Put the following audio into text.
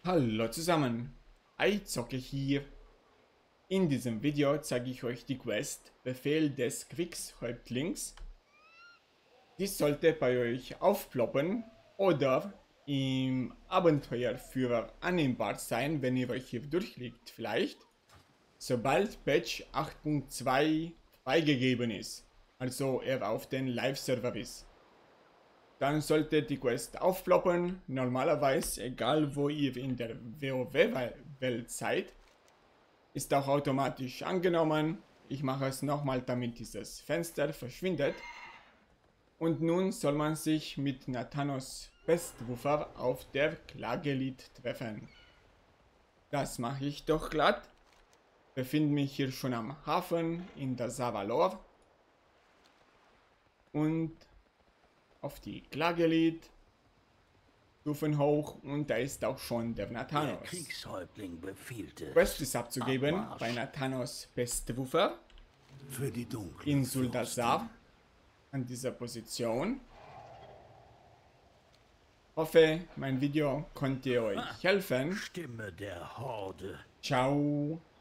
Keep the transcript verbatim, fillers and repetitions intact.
Hallo zusammen, Eizocke hier. In diesem Video zeige ich euch die Quest Befehl des Kriegshäuptlings. Dies sollte bei euch aufploppen oder im Abenteuerführer annehmbar sein, wenn ihr euch hier durchklickt vielleicht, sobald Patch acht Punkt zwei freigegeben ist, also er auf den Live-Server ist. Dann sollte die Quest aufploppen, normalerweise egal wo ihr in der WoW-Welt seid. Ist auch automatisch angenommen. Ich mache es nochmal, damit dieses Fenster verschwindet. Und nun soll man sich mit Nathanos Bestwurfer auf der Klagelied treffen. Das mache ich doch glatt. Befinde mich hier schon am Hafen in der Zavalor. Und auf die Klagelied, Stufen hoch, und da ist auch schon der Nathanos. Der Kriegshäuptling befiehlt es. Quest ist abzugeben Abmarsch. bei Nathanos Bestwurfer Für die dunkle in Zuldazar an dieser Position. Hoffe, mein Video konnte euch helfen. Stimme der Horde. Ciao.